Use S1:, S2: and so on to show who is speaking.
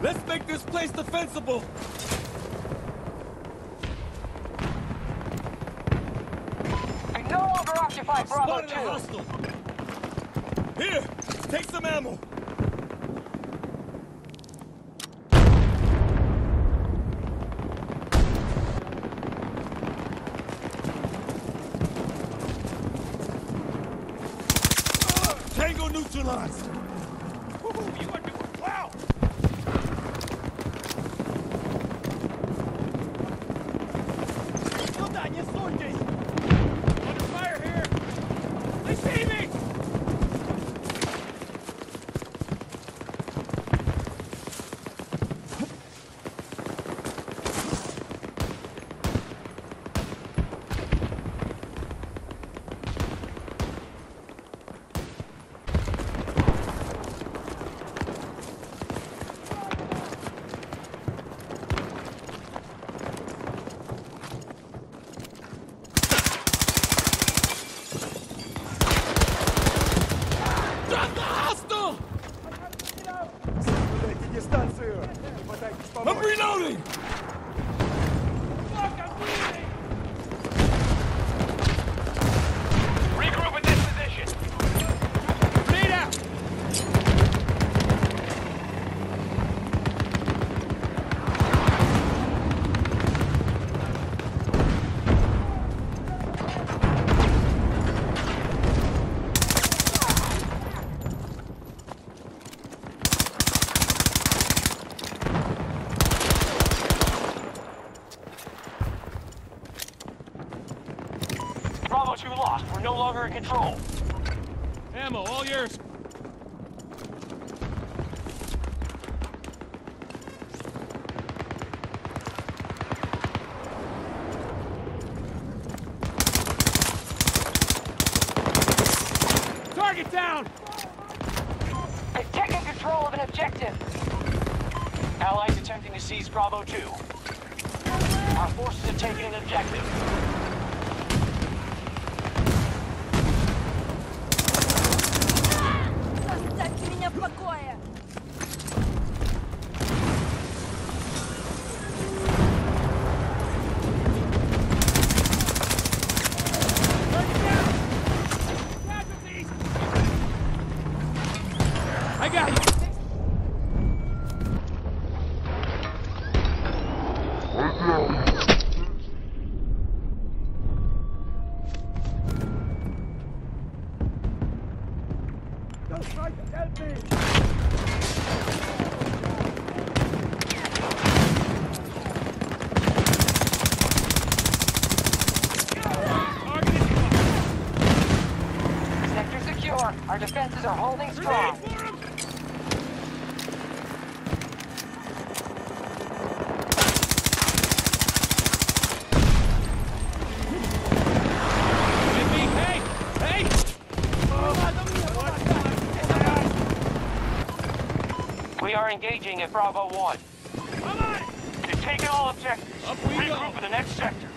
S1: Let's make this place defensible!
S2: We no longer occupy Bravo
S1: Spotted a
S2: 2.
S1: hostile! Here! Take some ammo! Tango neutralized! Woohoo! You are doing well! Сюда, не суйтесь! Under fire here! They see me! I'm reloading! Fuck, I'm bleeding! Regroup in this position! Grenade out!
S2: Bravo 2 lost. We're no longer in control.
S1: Ammo, all yours! Target down!
S2: They've taken control of an objective. Allies attempting to seize Bravo 2. Our forces have taken an objective.
S3: Оставьте меня в покое!
S1: I got you!
S2: Sector secure. Our defenses are holding strong. We are engaging at Bravo 1.
S1: Come on!
S2: They've taken all objectives.
S1: Up we go.
S2: Regroup in the next sector.